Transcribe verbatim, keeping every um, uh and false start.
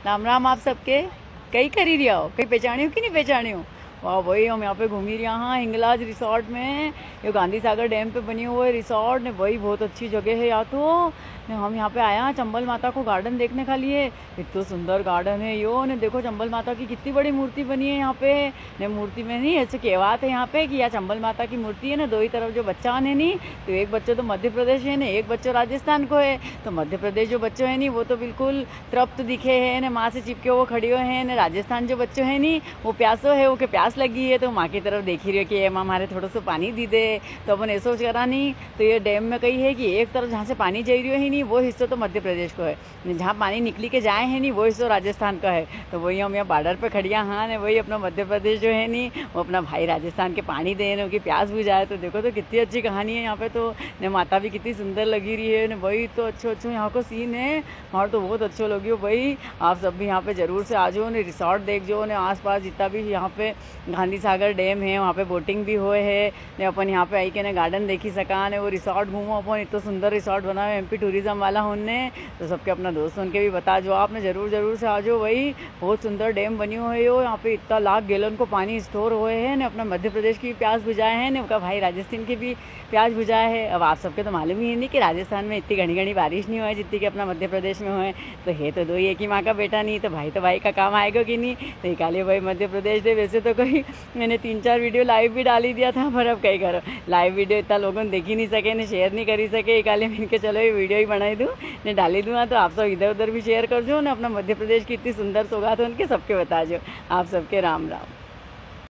राम राम आप सबके। कई करी रिया हो, कई पहचाने हो कि नहीं पहचाने हो? वाह भाई, हम यहाँ पे घूमी रहे यहाँ हिंगलाज रिसोर्ट में। ये गांधी सागर डैम पे बनी हुई है रिसोर्ट ने भाई, बहुत अच्छी जगह है यहाँ तो। ने हम यहाँ पे आया चंबल माता को गार्डन देखने का लिए। इतना सुंदर गार्डन है यो ने, देखो चंबल माता की कितनी बड़ी मूर्ति बनी है यहाँ पे। ने मूर्ति में नहीं ऐसे कहवात है यहाँ पे कि यह चंबल माता की मूर्ति है ना, दो ही तरफ जो बच्चा ने नहीं, तो एक बच्चों तो मध्य प्रदेश है ना, एक बच्चों राजस्थान को है। तो मध्य प्रदेश जो बच्चों है नी वो तो बिल्कुल तृप्त दिखे है ना, माँ से चिपके वो खड़ी हुए हैं ना। राजस्थान जो बच्चों है नी वो प्यासो है, वो के प्यास लगी है तो माँ की तरफ देख ही रही हो कि ये माँ हमारे थोड़ा सा पानी दी दे। तो अपन ऐसा सोच करा नहीं, तो ये डैम में कही है कि एक तरफ जहाँ से पानी जा रही है नहीं वो हिस्सा तो मध्य प्रदेश को है, जहाँ पानी निकली के जाए है नहीं वो हिस्सा राजस्थान का है। तो वही हम यहाँ बॉर्डर पे खड़िया हाँ ने, वही अपना मध्य प्रदेश जो है नहीं वो अपना भाई राजस्थान के पानी दे उनकी प्यास बुझाए। तो देखो तो कितनी अच्छी कहानी है यहाँ पे। तो ने माता भी कितनी सुंदर लगी रही है ने, वही तो अच्छो अच्छो यहाँ को सीन है। और तो बहुत अच्छो लगी हो भाई, आप सब भी यहाँ पे जरूर से आ जाओ ने, रिसोर्ट देख जाओ ने, आस पास जितना भी यहाँ पे गांधी सागर डैम है वहाँ पे बोटिंग भी हुए है ने। अपन यहाँ पे आई के ने गार्डन देखी सका ने, वो रिसोर्ट घूमो अपन, इतना सुंदर रिसोर्ट बना है एमपी टूरिज्म वाला होने। तो सबके अपना दोस्त उनके भी बता जो आपने, जरूर जरूर से आ जाओ। वही बहुत सुंदर डैम बनी हुई है यहाँ पे, इतना लाख गैलन को पानी स्टोर हुए हैं ने, अपना मध्य प्रदेश की भी प्यास बुझाए हैं ने, उनका भाई राजस्थान की भी प्यास बुझाए है। अब आप सबके तो मालूम ही नहीं कि राजस्थान में इतनी घनी घनी बारिश नहीं हुआ है जितनी कि अपना मध्य प्रदेश में हुए। तो है तो दो ही एक ही माँ का बेटा नहीं, तो भाई तो भाई का काम आएगा कि नहीं। तो निकालिए भाई मध्य प्रदेश दे। वैसे तो कोई मैंने तीन चार वीडियो लाइव भी डाली दिया था, पर अब कहीं करो लाइव वीडियो इतना लोगों ने देख ही नहीं सके ने, शेयर नहीं करी सके। निकाले मैंने के चलो ये वीडियो ही बनाई दूँ ने, डाली दूँ तो आप सब इधर उधर भी शेयर कर जो ना, अपना मध्य प्रदेश की इतनी सुंदर सौगात उनके सबके बता जो। आप सबके राम राम।